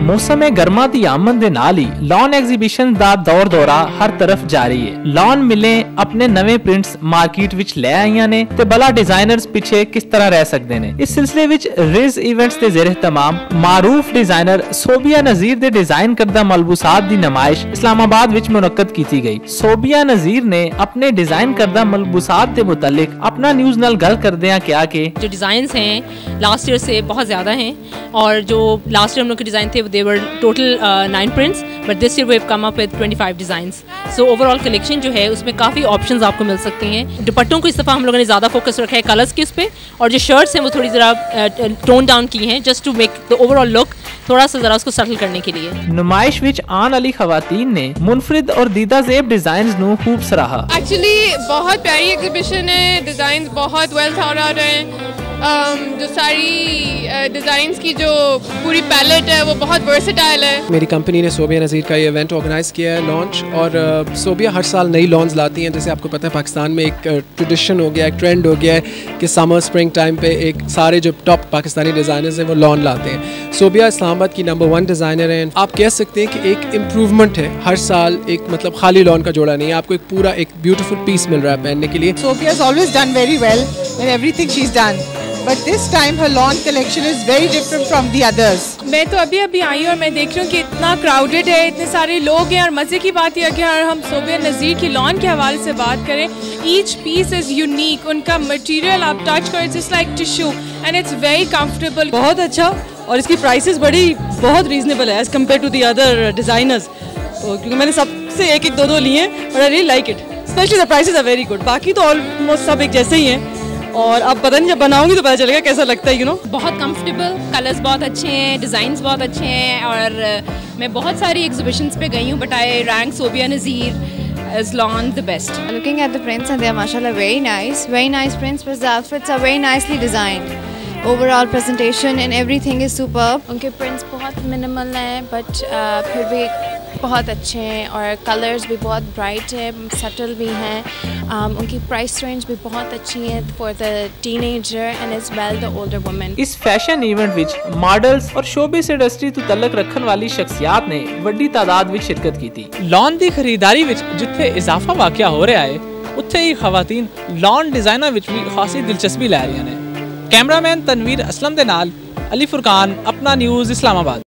मौसम गर्मा दी आमद दे नाल ही लॉन एग्जीबिशन दा दौर दौरा हर तरफ जारी है। लॉन मिलें अपने नवे प्रिंट्स मार्केट विच ले आईयां ने ते भला डिजाइनर्स पिछे किस तरह रह सकते ने। इस सिलसिले विच रिज इवेंट्स दे ज़ेरे तमाम मारूफ डिजाइनर सोबिया नजीर दे डिजाइन करदा मलबूसात दी नुमाइश इस्लामाबाद विच मुनक्कद की गई। सोबिया नजीर ने अपने डिजाइन करदा मलबूसात दे मुतालिक अपना न्यूज़ नाल गल करदियां क्या कि जो डिजाइन्स हैं लास्ट ईयर से बहुत ज़्यादा हैं और जो लास्ट ईयर हम लोग के डिज़ाइन थे they were total 9 prints but this year we have come up with 25 designs. So overall collection जो है उसमें काफ़ी ऑप्शंस आपको मिल सकते हैं। दुपट्टों को इस दफ़ा हम लोगों ने ज़्यादा फोकस रखा है कलर्स के उस पर, और जो शर्ट्स हैं वो थोड़ी ज़रा टोन डाउन की हैं just to make the overall look थोड़ा सा ज़रा उसको सेटल करने के लिए। नुमाइश विच आन अली खवातीन ने मुनफरिद और दीदा ज़ेब डिजाइन्स नू खूब सराहा। एक्चुअली बहुत प्यारी एग्जीबिशन है, डिज़ाइंस बहुत वेल थॉट आउट हैं। जो सारी डिज़ाइंस की जो पूरी पैलेट है वो बहुत वर्सेटाइल है। मेरी कंपनी ने सोबिया नज़ीर का ये इवेंट ऑर्गेनाइज़ किया है लॉन्च, और सोबिया हर साल नई लॉन्च लाती हैं। जैसे आपको पता है पाकिस्तान में एक ट्रेडिशन हो गया, एक ट्रेंड हो गया है कि समर स्प्रिंग टाइम पे एक सारे जो टॉप पाकिस्तानी डिज़ाइनर्स हैं वो लॉन्च लाते हैं। सोबिया इस्लामाबाद की नंबर 1 डिज़ाइनर हैं। आप कह सकते हैं कि एक इम्प्रूवमेंट है हर साल, एक मतलब खाली लॉन्च का जोड़ा नहीं है, आपको एक पूरा एक ब्यूटीफुल पीस मिल रहा है पहनने के लिए। Sophia has always done very well in everything she's done, but this time her lawn collection is very different from the others. मैं तो अभी आई और मैं देख रही हूँ कि इतना क्राउडेड है, इतने सारे लोग हैं, और मज़े की बात यह है कि हम सोबिया नज़ीर की लॉन के हवाले से बात करें, ईच पीस इज़ यूनिक। उनका मटेरियल आप टच करें just like tissue and it's very comfortable. बहुत अच्छा, और इसकी प्राइसेस बहुत रीजनेबल है as compare to the other designers. तो क्योंकि मैंने सबसे एक दो लिए हैं, but I really like it, specially the prices are very good. बाकी तो ऑलमोस्ट सब एक जैसे ही हैं, और अब पता नहीं जब बनाऊंगी तो पता चलेगा कैसा लगता है, बहुत कंफर्टेबल, कलर्स बहुत अच्छे हैं, डिज़ाइंस बहुत अच्छे हैं, और मैं बहुत सारी एग्जीबिशंस पे गई हूँ but I rank Sobia Nazir as lawn the best. Looking at the prints and they are mashallah very nice prints, but the outfits are very nicely designed. Overall presentation and everything is superb. उनके prints बहुत minimal हैं but फिर भी बहुत अच्छे हैं, और colours भी बहुत ब्राइट है, सटल भी हैं। उनकी प्राइस रेंज भी बहुत अच्छी है for the teenager and as well the older women. इस फैशन इवेंट विच मॉडल्स और शोबिस इंडस्ट्री तो तलक रखन वाली शख्सियात ने बड़ी तादाद विच शिरकत की थी। लॉन दी खरीदारी विच जिथे इजाफा वाकया हो रहा है उत्थे ही खवातीन लॉन डिजाइनर विच भी खासी दिलचस्पी लै रही ने। कैमरामैन तनवीर असलम दे नाल अली फुरकान, अपना न्यूज़ इस्लामाबाद।